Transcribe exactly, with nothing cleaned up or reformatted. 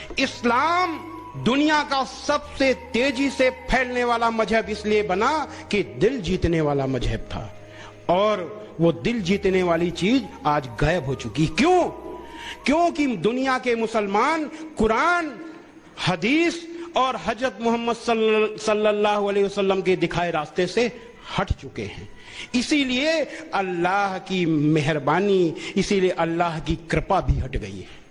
इस्लाम दुनिया का सबसे तेजी से फैलने वाला मजहब इसलिए बना कि दिल जीतने वाला मजहब था, और वो दिल जीतने वाली चीज आज गायब हो चुकी। क्यों? क्योंकि दुनिया के मुसलमान कुरान, हदीस और हजरत मोहम्मद सल्लल्लाहु अलैहि वसल्लम के दिखाए रास्ते से हट चुके हैं। इसीलिए अल्लाह की मेहरबानी, इसीलिए अल्लाह की कृपा भी हट गई है।